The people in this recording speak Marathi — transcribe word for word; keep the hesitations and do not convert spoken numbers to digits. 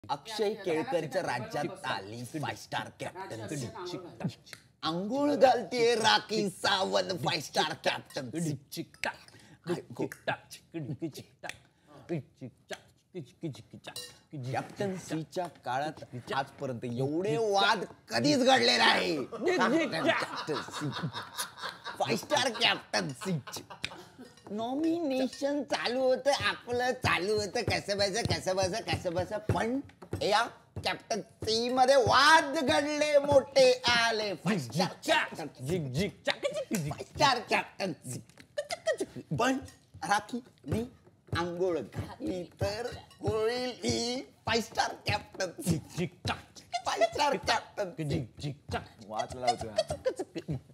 अक्षय केळकरच्या राज्यात आली फाय स्टार कॅप्टन. अंघोळ घालते Rakhi Sawant five star captain. कॅप्टन्सीच्या काळात आजपर्यंत एवढे वाद कधीच घडले नाही. फाय स्टार कॅप्टन्सी नॉमिनेशन चालू होतं, आपलं चालू होतं कसं बस कसं बस कसं बस पण या कॅप्टन्सी मध्ये वाद घडले, मोठे आले. फाय स्टार कॅप्टन्सी पण राखी मी आंघोळ घातली तर होईल ही five star captaincy. Five star captain वाचला होता.